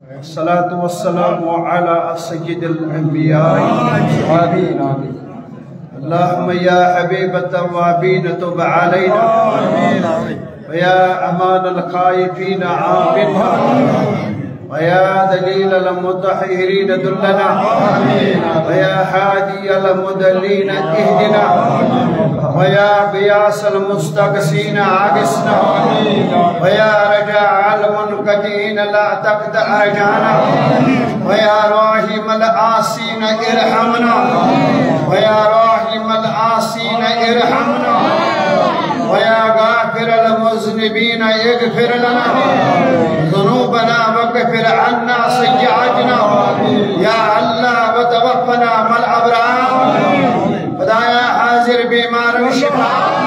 अस्सलातु वस्सलामु अला सय्यिदिल अंबिया आमीन आमीन। अल्लाहुम्मा या हबीबत तव्वाबीन तुब अलैना व या अमानल खाइफीन आमिना व या दलीलल मुतहहिरीन दुल्लना व या हादियल मुदल्लीन इहदिना व या बियासल मुस्तगसीन आगिसना व या रजाअल मुनकदीन ला तक़द अरजाना व या राहिमल आसीन इरहमना व या राहिमल आसीन इरहमना व या गाफिरल मुज़निबीन इग़फिर लना ज़ुनूबना वग़फ़िर अन्ना सय्यअतना या अल्लाह व तवफ़्फ़ना मल अबरार। खुदाया हाजिर बीमारन शिफा,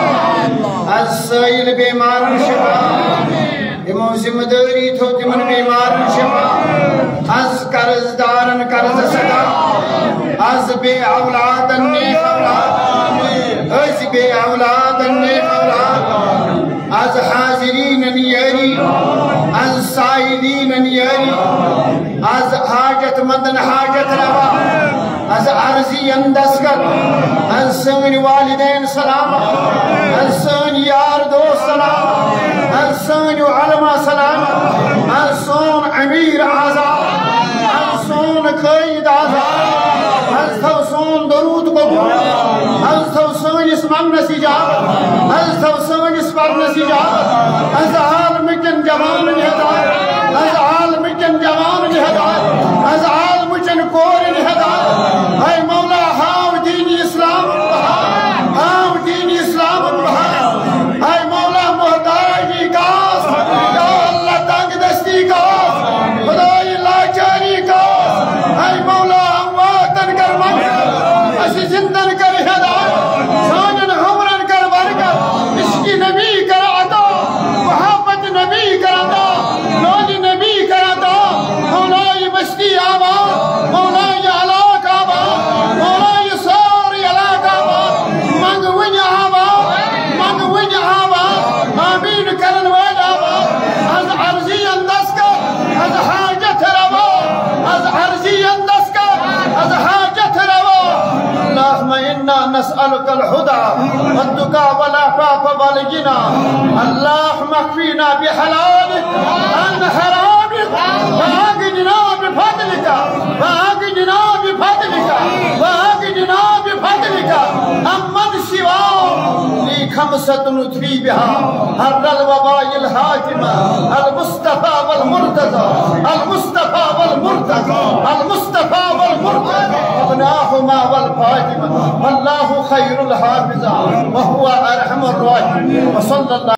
अस्साइल बीमारन शिफा, इमो जिम्मेदारी थो तिमन बीमारन शिफा, अज कर्जदारन कर्ज सदा, अज बे औलादन नेक औलाद, अज बे औलादन नेक औलाद, अज हाजिरीन नियरी, अज साइलीन नियरी, अज हाजतमंदन हाजत रवा, अज अर्जी अंदस्कर, अज सन वालिदैन सलामत, अज सन यार दोस्त सलामत, अज सन उलमा सलामत, अज सोन अमीर आजाद, अज सोन क़ायद आजाद, अज थव सोन दरूद कबूल, अज थव सोन इस्मान नसीजात, अज थव सोन इस्मान नसीजात, अज आलम कन जवान निहदार, अज आलम कन जवान निहदार, अज आलम कन कोर निहदार। ऐ मौला हाव दीन इस्लाम बहार, हाव दीन इस्लाम बहार। ऐ मौला मोहताजी कास, या अल्लाह तंग दस्ती कास, खुदाई लाचारी कास। ऐ मौला अमवातन कर मग़फ़िरत, अस जिंदन कर हिदायत, सानन हमरन कर बरकत, इश्क़ नबी कर अता, मोहब्बत नबी कर अता, नौली नबी कर अता। मौला ये बस्ती आबाद, मौला ये इलाका आबाद, मौला ये सारी इलाका आबाद, मंगवुन आबाद, मंगवुन आबाद, आमीन करन वाल आबाद। अज अर्जी अंदस का, अज हाजत रवा, अज अर्जी अंदस का, अज हाजत रवा। अल्लाहुम्मा इन्ना नस्अलुकल हुदा वत्तुका वल अफ़ाफ़ वल गिना। अल्लाहुम्मा अक़फ़ीना बिहलालिक अन हरामिक वअग़निना बिफ़ज़लिका वअग़निना बिफ़ज़लिका वअग़निना बिफ़ज़लिका अम्मन सिवा ली खमसतुन उथरी बिहा हर्रल वबाइल हाकिमा अल मुस्तफ़ा वल मुर्तज़ा, अल मुस्तफ़ा वल मुर्तज़ा, अल मुस्तफ़ा वल मुर्तज़ा, अबनाहुमा वल फातिमा, वल्लाहु खैरुल हाफ़िज़ा व हुवा अरहमुर राहिमीन। व सल्लल्लाहु